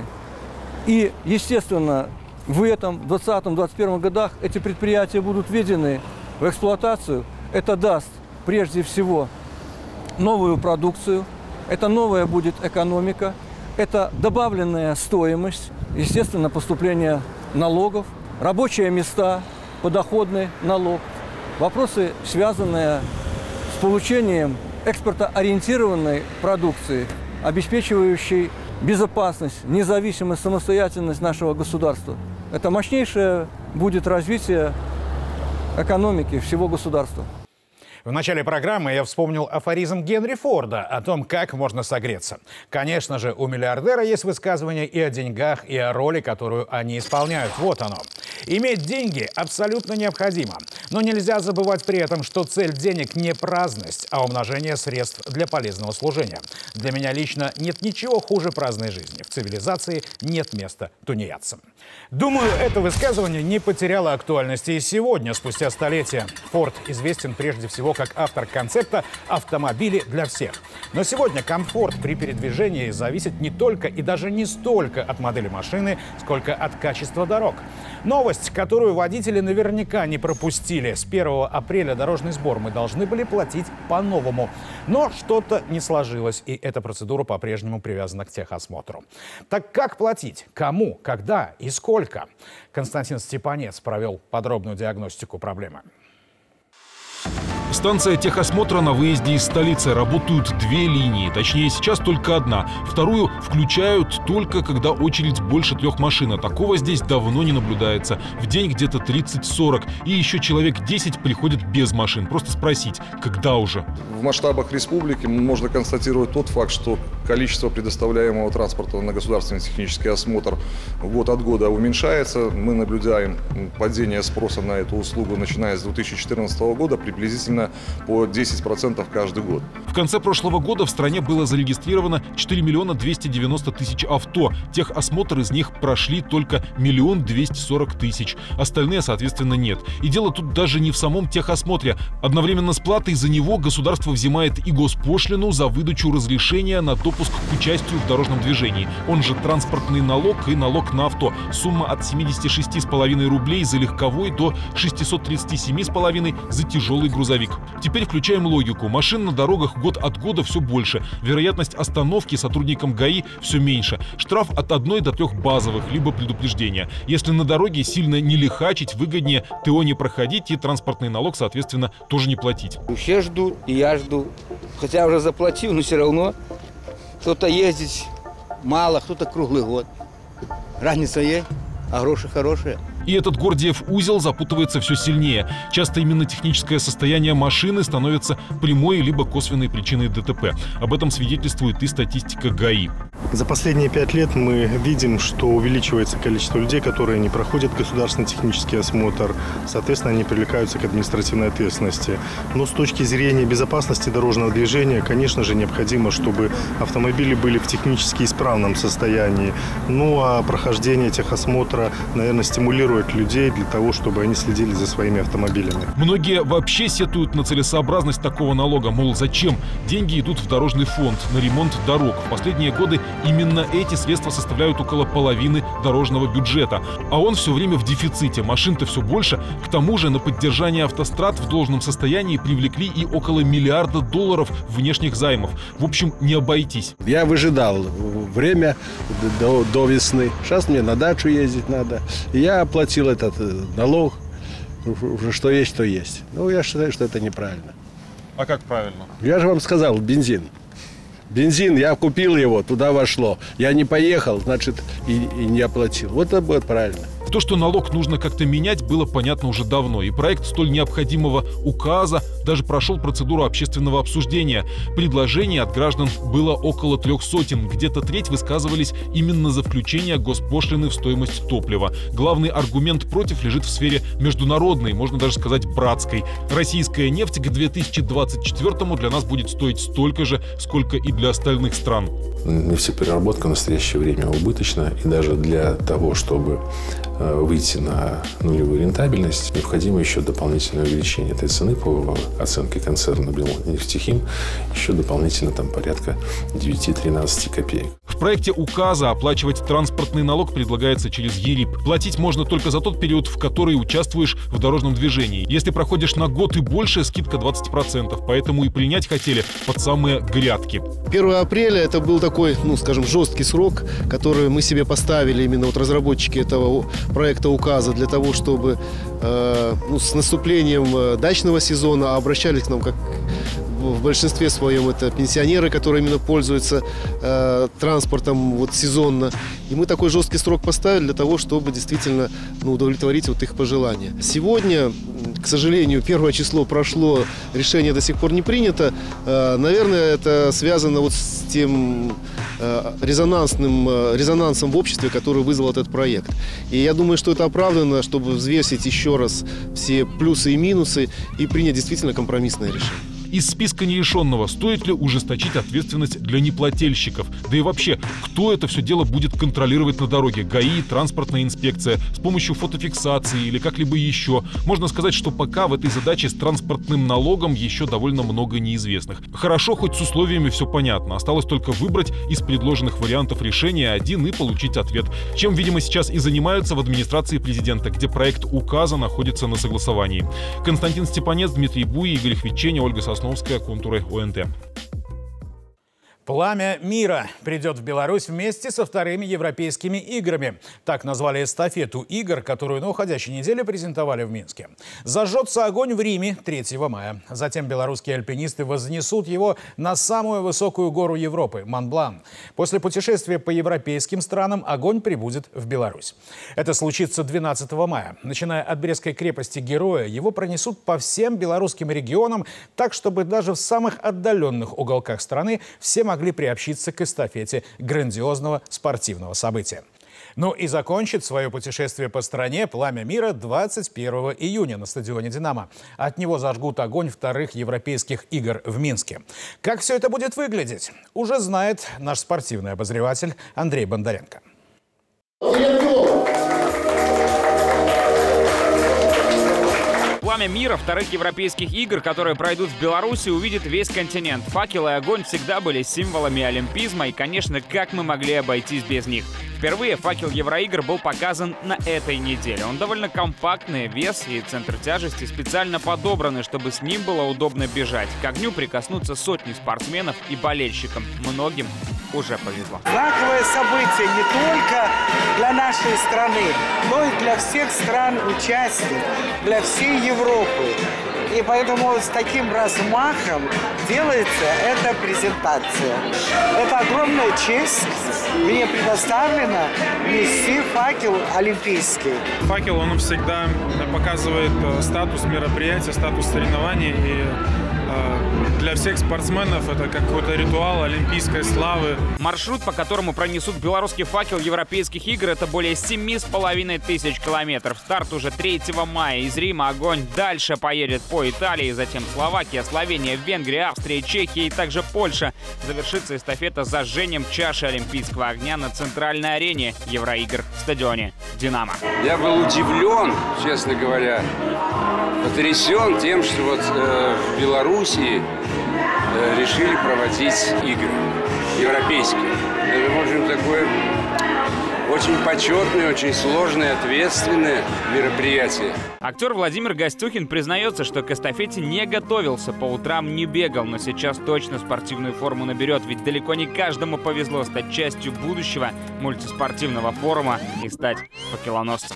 И, естественно, в этом двадцатом-двадцать первом годах эти предприятия будут введены в эксплуатацию. Это даст, прежде всего, новую продукцию, это новая будет экономика, это добавленная стоимость, естественно, поступление налогов, рабочие места, подоходный налог, вопросы, связанные с получением экспортоориентированной продукции, обеспечивающей безопасность, независимость, самостоятельность нашего государства. Это мощнейшее будет развитие экономики всего государства. В начале программы я вспомнил афоризм Генри Форда о том, как можно согреться. Конечно же, у миллиардера есть высказывания и о деньгах, и о роли, которую они исполняют. Вот оно. Иметь деньги абсолютно необходимо. Но нельзя забывать при этом, что цель денег не праздность, а умножение средств для полезного служения. Для меня лично нет ничего хуже праздной жизни. В цивилизации нет места тунеядцам. Думаю, это высказывание не потеряло актуальности и сегодня, спустя столетия. Форд известен прежде всего как автор концепта «автомобили для всех». Но сегодня комфорт при передвижении зависит не только и даже не столько от модели машины, сколько от качества дорог. Новость, которую водители наверняка не пропустили. С первого апреля дорожный сбор мы должны были платить по-новому. Но что-то не сложилось, и эта процедура по-прежнему привязана к техосмотру. Так как платить? Кому? Когда и сколько? Константин Степанец провел подробную диагностику проблемы. Станция техосмотра на выезде из столицы. Работают две линии, точнее сейчас только одна. Вторую включают только когда очередь больше трех машин. А такого здесь давно не наблюдается. В день где-то тридцать-сорок. И еще человек десять приходит без машин. Просто спросить, когда уже? В масштабах республики можно констатировать тот факт, что количество предоставляемого транспорта на государственный технический осмотр год от года уменьшается. Мы наблюдаем падение спроса на эту услугу, начиная с две тысячи четырнадцатого года, приблизительно по десять процентов каждый год. В конце прошлого года в стране было зарегистрировано четыре миллиона двести девяносто тысяч авто. Техосмотр из них прошли только миллион двести сорок тысяч. Остальные, соответственно, нет. И дело тут даже не в самом техосмотре. Одновременно с платой за него государство взимает и госпошлину за выдачу разрешения на допуск к участию в дорожном движении. Он же транспортный налог и налог на авто. Сумма от семидесяти шести с половиной рублей за легковой до шестисот тридцати семи с половиной за тяжелый грузовик. Теперь включаем логику. Машин на дорогах год от года все больше. Вероятность остановки сотрудникам ГАИ все меньше. Штраф от одной до трех базовых, либо предупреждения. Если на дороге сильно не лихачить, выгоднее ТО не проходить и транспортный налог, соответственно, тоже не платить. Все ждут, и я жду. Хотя уже заплатил, но все равно кто-то ездит мало, кто-то круглый год. Разница есть, а гроши хорошие. И этот Гордиев узел запутывается все сильнее. Часто именно техническое состояние машины становится прямой либо косвенной причиной ДТП. Об этом свидетельствует и статистика ГАИ. За последние пять лет мы видим, что увеличивается количество людей, которые не проходят государственный технический осмотр. Соответственно, они привлекаются к административной ответственности. Но с точки зрения безопасности дорожного движения, конечно же, необходимо, чтобы автомобили были в технически исправном состоянии. Ну а прохождение техосмотра, наверное, стимулирует людей для того, чтобы они следили за своими автомобилями. Многие вообще сетуют на целесообразность такого налога. Мол, зачем? Деньги идут в дорожный фонд, на ремонт дорог. В последние годы именно эти средства составляют около половины дорожного бюджета. А он все время в дефиците. Машин-то все больше. К тому же на поддержание автострад в должном состоянии привлекли и около миллиарда долларов внешних займов. В общем, не обойтись. Я выжидал время до, до весны. Сейчас мне на дачу ездить надо. Я оплатил платил этот налог, уже что есть, то есть. Ну, я считаю, что это неправильно. А как правильно? Я же вам сказал, бензин. Бензин, я купил его, туда вошло. Я не поехал, значит, и, и не оплатил. Вот это будет правильно. То, что налог нужно как-то менять, было понятно уже давно. И проект столь необходимого указа даже прошел процедуру общественного обсуждения. Предложений от граждан было около трех сотен. Где-то треть высказывались именно за включение госпошлины в стоимость топлива. Главный аргумент против лежит в сфере международной, можно даже сказать братской. Российская нефть к две тысячи двадцать четвёртому для нас будет стоить столько же, сколько и для остальных стран. Нефтепереработка в настоящее время убыточна. И даже для того, чтобы выйти на нулевую рентабельность, необходимо еще дополнительное увеличение этой цены по оценке концерна «Белнефтехим», еще дополнительно там порядка девяти-тринадцати копеек. В проекте указа оплачивать транспортный налог предлагается через ЕРИП. Платить можно только за тот период, в который участвуешь в дорожном движении. Если проходишь на год и больше, скидка двадцать процентов. Поэтому и принять хотели под самые грядки. первого апреля это был такой, ну, скажем, жесткий срок, который мы себе поставили, именно вот разработчики этого проекта указа, для того, чтобы э, ну, с наступлением дачного сезона обращались к нам как в большинстве своем это пенсионеры, которые именно пользуются э, транспортом вот сезонно. И мы такой жесткий срок поставили для того, чтобы действительно ну, удовлетворить вот их пожелания. Сегодня к сожалению, первое число прошло, решение до сих пор не принято. Наверное, это связано вот с тем резонансным, резонансом в обществе, который вызвал этот проект. И я думаю, что это оправдано, чтобы взвесить еще раз все плюсы и минусы и принять действительно компромиссное решение. Из списка нерешенного: стоит ли ужесточить ответственность для неплательщиков? Да и вообще, кто это все дело будет контролировать на дороге? ГАИ, транспортная инспекция, с помощью фотофиксации или как-либо еще? Можно сказать, что пока в этой задаче с транспортным налогом еще довольно много неизвестных. Хорошо, хоть с условиями все понятно. Осталось только выбрать из предложенных вариантов решения один и получить ответ. Чем, видимо, сейчас и занимаются в администрации президента, где проект указа находится на согласовании. Константин Степанец, Дмитрий Буй, Игорь Хвиченя, Ольга Сосновская. Контуры ОНТ. «Пламя мира» придет в Беларусь вместе со вторыми европейскими играми. Так назвали эстафету игр, которую на уходящей неделе презентовали в Минске. Зажжется огонь в Риме третьего мая. Затем белорусские альпинисты вознесут его на самую высокую гору Европы – Монблан. После путешествия по европейским странам огонь прибудет в Беларусь. Это случится двенадцатого мая. Начиная от Брестской крепости Героя, его пронесут по всем белорусским регионам, так, чтобы даже в самых отдаленных уголках страны все могли могли приобщиться к эстафете грандиозного спортивного события. Ну и закончит свое путешествие по стране «Пламя мира» двадцать первого июня на стадионе «Динамо». От него зажгут огонь вторых европейских игр в Минске. Как все это будет выглядеть, уже знает наш спортивный обозреватель Андрей Бондаренко. «Пламя мира» вторых европейских игр, которые пройдут в Беларуси, увидит весь континент. Факел и огонь всегда были символами олимпизма, и, конечно, как мы могли обойтись без них? Впервые факел Евроигр был показан на этой неделе. Он довольно компактный, вес и центр тяжести специально подобраны, чтобы с ним было удобно бежать. К огню прикоснутся сотни спортсменов и болельщикам. Многим уже повезло. Знаковое событие не только для нашей страны, но и для всех стран-участниц, для всей Европы. И поэтому с таким размахом делается эта презентация. Это огромная честь мне предоставлена нести факел олимпийский. Факел, он всегда показывает статус мероприятия, статус соревнований. И для всех спортсменов это какой-то ритуал олимпийской славы. Маршрут, по которому пронесут белорусский факел европейских игр, это более семи с половиной тысяч километров. Старт уже третьего мая. Из Рима огонь дальше поедет по Италии, затем Словакия, Словения, Венгрия, Австрия, Чехия и также Польша. Завершится эстафета зажжением чаши олимпийского огня на центральной арене Евроигр в стадионе «Динамо». Я был удивлен, честно говоря, потрясен тем, что вот э, в Белоруссии э, решили проводить игры европейские. Это, в общем, такое очень почетное, очень сложное, ответственное мероприятие. Актер Владимир Гостюхин признается, что к эстафете не готовился, по утрам не бегал, но сейчас точно спортивную форму наберет, ведь далеко не каждому повезло стать частью будущего мультиспортивного форума и стать факелоносцем.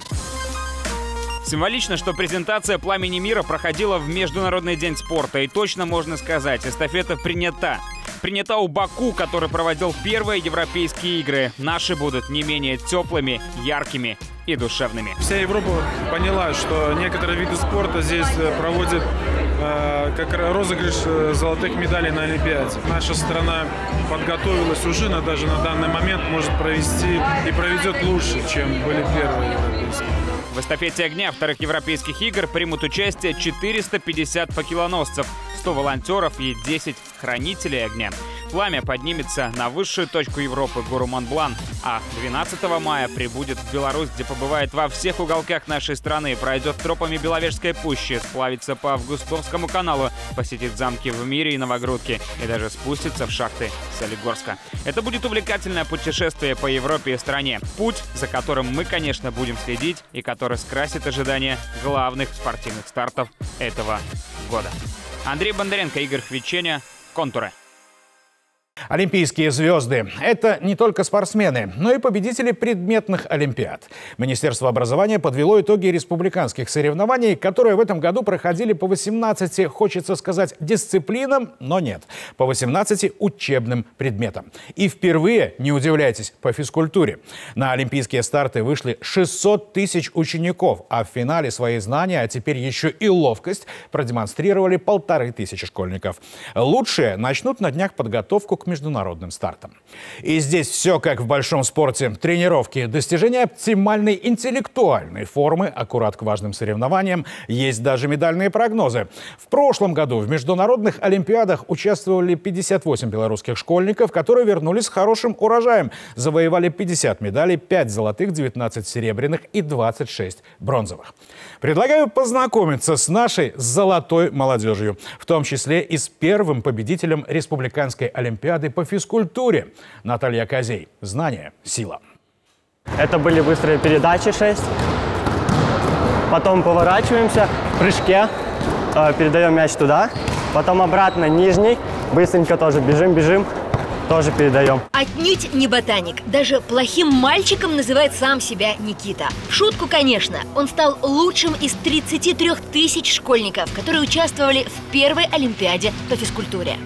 Символично, что презентация «Пламени мира» проходила в Международный день спорта. И точно можно сказать, эстафета принята. Принята у Баку, который проводил первые европейские игры. Наши будут не менее теплыми, яркими и душевными. Вся Европа поняла, что некоторые виды спорта здесь проводят э, как розыгрыш золотых медалей на Олимпиаде. Наша страна подготовилась уже, она даже на данный момент может провести и проведет лучше, чем были первые европейские. В эстафете огня вторых европейских игр примут участие четыреста пятьдесят факелоносцев, сто волонтеров и десять хранителей огня. Пламя поднимется на высшую точку Европы, гору Монблан, а двенадцатого мая прибудет в Беларусь, где побывает во всех уголках нашей страны, пройдет тропами Беловежской пущи, сплавится по Августовскому каналу, посетит замки в Мире и Новогрудке и даже спустится в шахты Солигорска. Это будет увлекательное путешествие по Европе и стране. Путь, за которым мы, конечно, будем следить и который скрасит ожидания главных спортивных стартов этого года. Андрей Бондаренко, Игорь Хвиченя, «Контуры». Олимпийские звезды – это не только спортсмены, но и победители предметных олимпиад. Министерство образования подвело итоги республиканских соревнований, которые в этом году проходили по восемнадцати, хочется сказать, дисциплинам, но нет, по восемнадцати учебным предметам. И впервые, не удивляйтесь, по физкультуре. На олимпийские старты вышли шестьсот тысяч учеников, а в финале свои знания, а теперь еще и ловкость, продемонстрировали полторы тысячи школьников. Лучшие начнут на днях подготовку к международным стартам. И здесь все как в большом спорте. Тренировки, достижение оптимальной интеллектуальной формы, аккурат к важным соревнованиям. Есть даже медальные прогнозы. В прошлом году в международных олимпиадах участвовали пятьдесят восемь белорусских школьников, которые вернулись с хорошим урожаем. Завоевали пятьдесят медалей, пять золотых, девятнадцать серебряных и двадцать шесть бронзовых. Предлагаю познакомиться с нашей золотой молодежью, в том числе и с первым победителем республиканской олимпиады по физкультуре. Наталья Козей. Знание – сила. Это были быстрые передачи шесть. Потом поворачиваемся в прыжке, э, передаем мяч туда. Потом обратно нижний. Быстренько тоже бежим, бежим. Тоже передаем. Отнюдь не ботаник. Даже плохим мальчиком называет сам себя Никита. В шутку, конечно. Он стал лучшим из тридцати трёх тысяч школьников, которые участвовали в первой олимпиаде по физкультуре.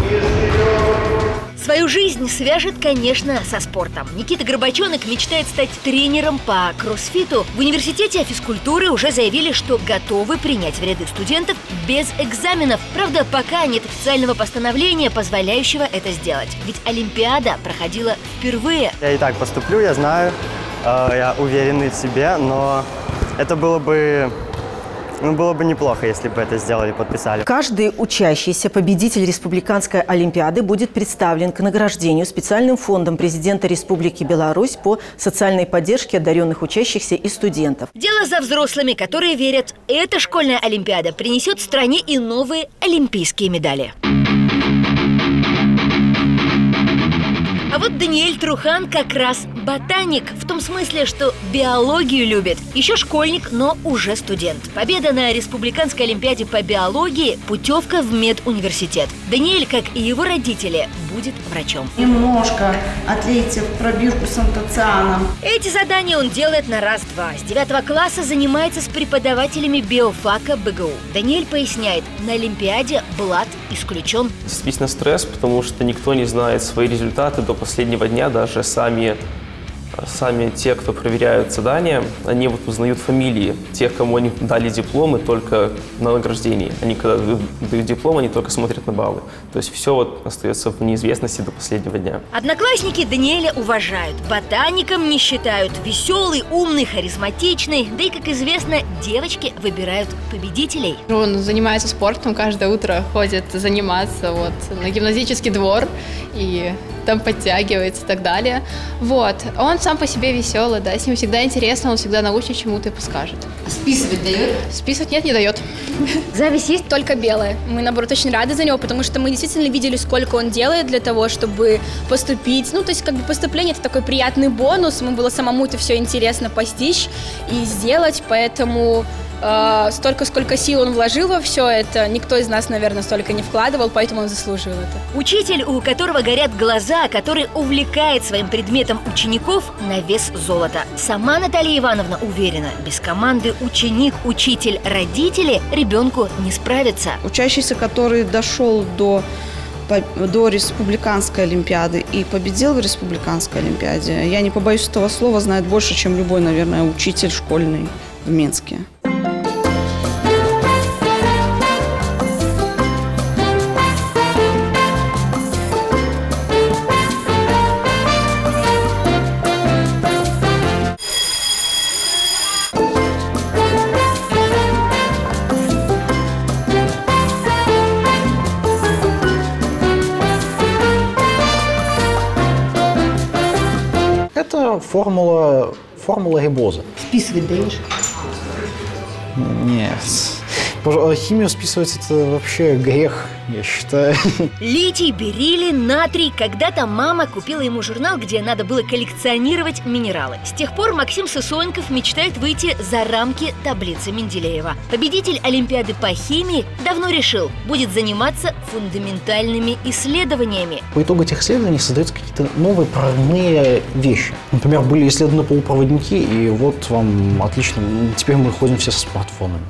Свою жизнь свяжет, конечно, со спортом. Никита Горбаченок мечтает стать тренером по кроссфиту. В университете физкультуры уже заявили, что готовы принять в ряды студентов без экзаменов. Правда, пока нет официального постановления, позволяющего это сделать. Ведь Олимпиада проходила впервые. Я и так поступлю, я знаю, я уверенный в себе, но это было бы... Ну, было бы неплохо, если бы это сделали, подписали. Каждый учащийся победитель Республиканской олимпиады будет представлен к награждению специальным фондом президента Республики Беларусь по социальной поддержке одаренных учащихся и студентов. Дело за взрослыми, которые верят, эта школьная олимпиада принесет стране и новые олимпийские медали. А вот Даниэль Трухан как раз ботаник, в том смысле, что биологию любит. Еще школьник, но уже студент. Победа на Республиканской олимпиаде по биологии – путевка в медуниверситет. Даниэль, как и его родители, будет врачом. Немножко отлейте в пробирку с антоцианом. Эти задания он делает на раз-два. С девятого класса занимается с преподавателями биофака БГУ. Даниэль поясняет, на олимпиаде блат исключен. Действительно стресс, потому что никто не знает свои результаты до последнего дня, даже сами, сами те, кто проверяют задания, они вот узнают фамилии тех, кому они дали дипломы только на награждении. Они, когда дают диплом, они только смотрят на баллы. То есть все вот остается в неизвестности до последнего дня. Одноклассники Даниэля уважают, ботаником не считают. Веселый, умный, харизматичный. Да и, как известно, девочки выбирают победителей. Он занимается спортом, каждое утро ходит заниматься вот, на гимназический двор и там подтягивается и так далее. Вот. Он сам по себе веселый, да, с ним всегда интересно, он всегда научит чему-то и подскажет. Списывать дает? Списывать нет, не дает. Зависть есть только белая. Мы, наоборот, очень рады за него, потому что мы действительно видели, сколько он делает для того, чтобы поступить. Ну, то есть, как бы поступление – это такой приятный бонус. Ему было самому это все интересно постичь и сделать, поэтому... Столько, сколько сил он вложил во все это, никто из нас, наверное, столько не вкладывал, поэтому он заслуживал это. Учитель, у которого горят глаза, который увлекает своим предметом учеников на вес золота. Сама Наталья Ивановна уверена, без команды ученик, учитель, родители ребенку не справится. Учащийся, который дошел до, до республиканской олимпиады и победил в республиканской олимпиаде, я не побоюсь этого слова, знает больше, чем любой, наверное, учитель школьный в Минске. Это формула, формула Гебоза. Списывать даешь? Нет. Химию списывать — это вообще грех, я считаю. Литий, бериллий, натрий. Когда-то мама купила ему журнал, где надо было коллекционировать минералы. С тех пор Максим Сысоенков мечтает выйти за рамки таблицы Менделеева. Победитель Олимпиады по химии давно решил, будет заниматься фундаментальными исследованиями. По итогу этих исследований создаются какие-то новые прорывные вещи. Например, были исследованы полупроводники, и вот вам отлично. Теперь мы ходим все со смартфонами.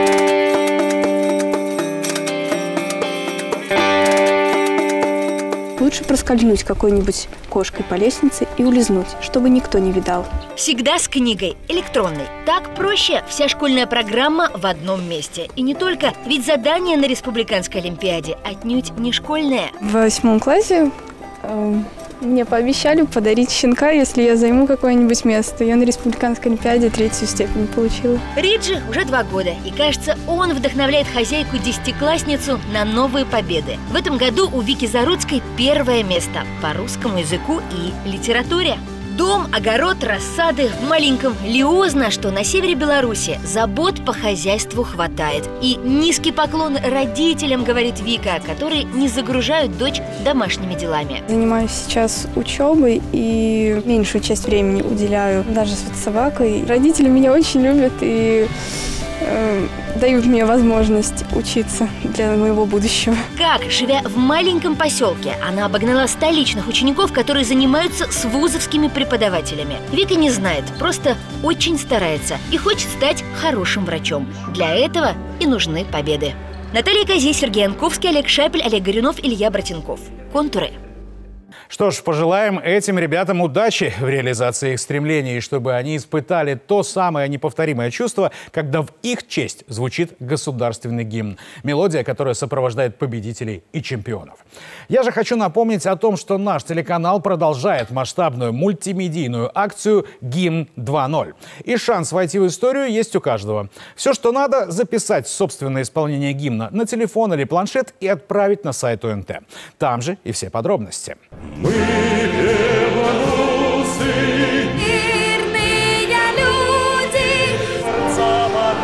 Лучше проскользнуть какой-нибудь кошкой по лестнице и улизнуть, чтобы никто не видал. Всегда с книгой, электронной. Так проще. Вся школьная программа в одном месте. И не только, ведь задание на Республиканской Олимпиаде отнюдь не школьное. В восьмом классе э, мне пообещали подарить щенка, если я займу какое-нибудь место. Я на Республиканской Олимпиаде третью степень получила. Риджи уже два года, и кажется, он вдохновляет хозяйку-десятиклассницу на новые победы. В этом году у Вики Заруцкой первое место по русскому языку и литературе. Дом, огород, рассады в маленьком Лиозно, что на севере Беларуси, забот по хозяйству хватает. И низкий поклон родителям, говорит Вика, которые не загружают дочь домашними делами. Занимаюсь сейчас учебой и меньшую часть времени уделяю даже с собакой. Родители меня очень любят и э, дают мне возможность учиться для моего будущего. Как, живя в маленьком поселке, она обогнала столичных учеников, которые занимаются с вузовскими преподавателями. Вика не знает, просто очень старается и хочет стать хорошим врачом. Для этого и нужны победы. Наталья Кози, Сергей Янковский, Олег Шапель, Олег Горюнов, Илья Братенков. Контуры. Что ж, пожелаем этим ребятам удачи в реализации их стремлений, и чтобы они испытали то самое неповторимое чувство, когда в их честь звучит государственный гимн. Мелодия, которая сопровождает победителей и чемпионов. Я же хочу напомнить о том, что наш телеканал продолжает масштабную мультимедийную акцию «Гимн два ноль». И шанс войти в историю есть у каждого. Все, что надо, записать собственное исполнение гимна на телефон или планшет и отправить на сайт О Н Т. Там же и все подробности. Мы белорусы, мирные люди, сердца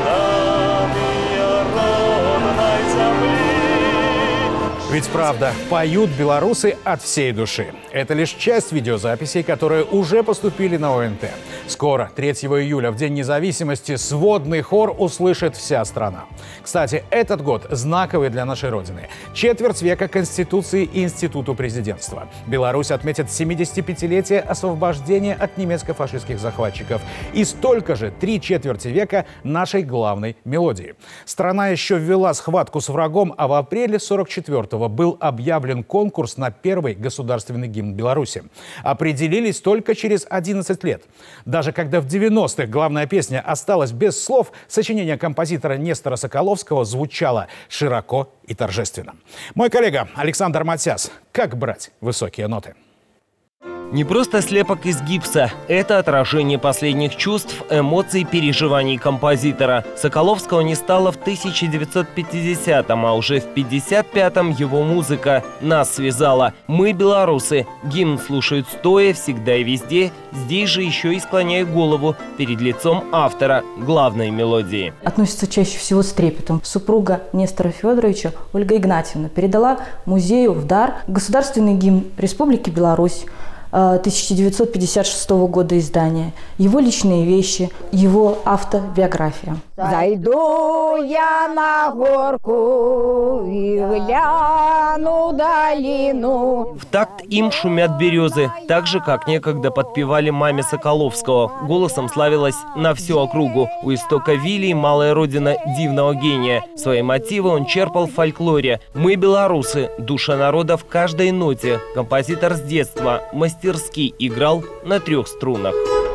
родной земли. Ведь правда, поют белорусы от всей души. Это лишь часть видеозаписей, которые уже поступили на О Н Т. Скоро, третьего июля, в День независимости, сводный хор услышит вся страна. Кстати, этот год знаковый для нашей Родины. Четверть века Конституции и Институту президентства. Беларусь отметит семидесятипятилетие освобождения от немецко-фашистских захватчиков. И столько же, три четверти века, нашей главной мелодии. Страна еще ввела схватку с врагом, а в апреле сорок четвёртого был объявлен конкурс на первый государственный гимн Беларуси. Определились только через одиннадцать лет. Даже когда в девяностых главная песня осталась без слов, сочинение композитора Нестора Соколовского звучало широко и торжественно. Мой коллега Александр Матсяс. Как брать высокие ноты? Не просто слепок из гипса. Это отражение последних чувств, эмоций, переживаний композитора. Соколовского не стало в тысяча девятьсот пятидесятом, а уже в пятьдесят пятом его музыка нас связала. Мы белорусы. Гимн слушают стоя, всегда и везде. Здесь же еще и склоняя голову перед лицом автора главной мелодии. Относится чаще всего с трепетом. Супруга Нестора Федоровича Ольга Игнатьевна передала музею в дар государственный гимн Республики Беларусь тысяча девятьсот пятьдесят шестого года издания, его личные вещи, его автобиография. Зайду я на горку и гляну долину. В такт им шумят березы, так же, как некогда подпевали маме Соколовского. Голосом славилась на всю округу. У истока Вилии малая родина дивного гения. Свои мотивы он черпал в фольклоре. Мы белорусы, душа народа в каждой ноте. Композитор с детства мастерски играл на трех струнах.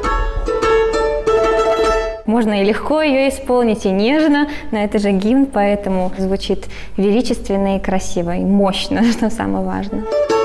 Можно и легко ее исполнить, и нежно, но это же гимн, поэтому звучит величественно и красиво, и мощно, что самое важное.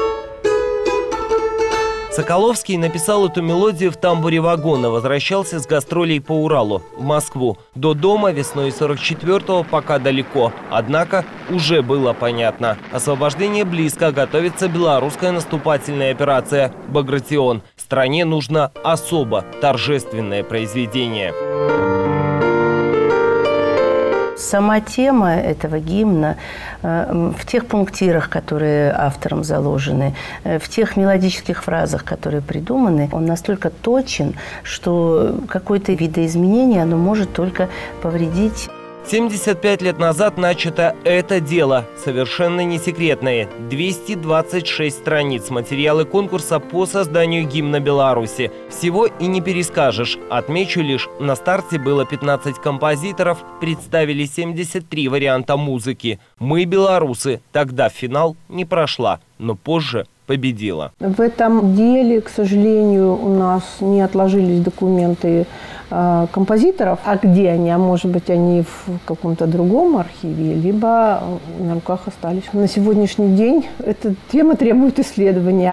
Соколовский написал эту мелодию в тамбуре вагона, возвращался с гастролей по Уралу, в Москву. До дома весной сорок четвёртого пока далеко, однако уже было понятно. Освобождение близко, готовится белорусская наступательная операция «Багратион». Стране нужно особо торжественное произведение. Сама тема этого гимна э, в тех пунктирах, которые автором заложены, э, в тех мелодических фразах, которые придуманы, он настолько точен, что какое-то видоизменение оно может только повредить. семьдесят пять лет назад начато это дело, совершенно не секретное. двести двадцать шесть страниц, материалы конкурса по созданию гимна Беларуси. Всего и не перескажешь. Отмечу лишь, на старте было пятнадцать композиторов, представили семьдесят три варианта музыки. Мы, белорусы, тогда в финал не прошла, но позже победила. В этом деле, к сожалению, у нас не отложились документы э, композиторов. А где они? А может быть, они в каком-то другом архиве, либо на руках остались. На сегодняшний день эта тема требует исследования.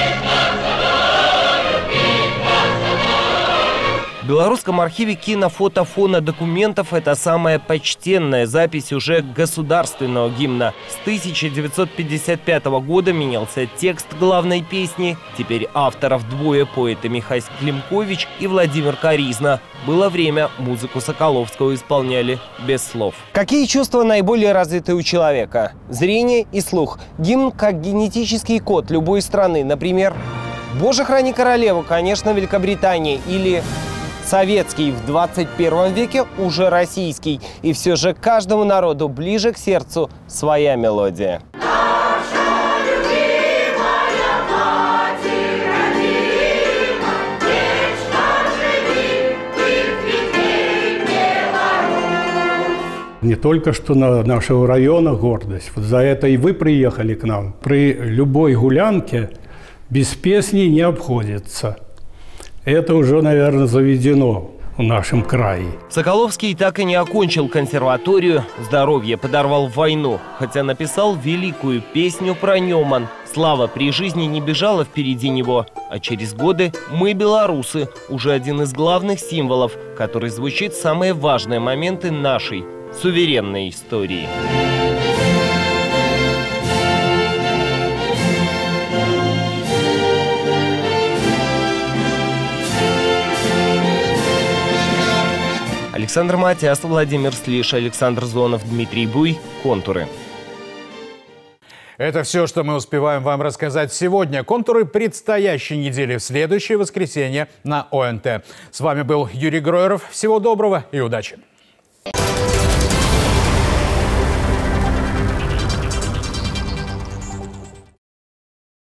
В Белорусском архиве кинофотофона документов это самая почтенная запись уже государственного гимна. С тысяча девятьсот пятьдесят пятого года менялся текст главной песни. Теперь авторов двое: поэты Михась Климкович и Владимир Коризна. Было время, музыку Соколовского исполняли без слов. Какие чувства наиболее развиты у человека? Зрение и слух. Гимн как генетический код любой страны. Например, «Боже, храни королеву», конечно, Великобритании, или советский в двадцать первом веке уже российский. И все же каждому народу ближе к сердцу своя мелодия. Не только что на нашего района гордость. Вот за это и вы приехали к нам. При любой гулянке без песни не обходится. Это уже, наверное, заведено в нашем крае. Соколовский так и не окончил консерваторию. Здоровье подорвал в войну, хотя написал великую песню про Неман. Слава при жизни не бежала впереди него, а через годы «Мы, белорусы» уже один из главных символов, который звучит в самые важные моменты нашей суверенной истории. Александр Матиас, Владимир Слиш, Александр Зонов, Дмитрий Буй. «Контуры». Это все, что мы успеваем вам рассказать сегодня. Контуры предстоящей недели в следующее воскресенье на ОНТ. С вами был Юрий Гроеров. Всего доброго и удачи!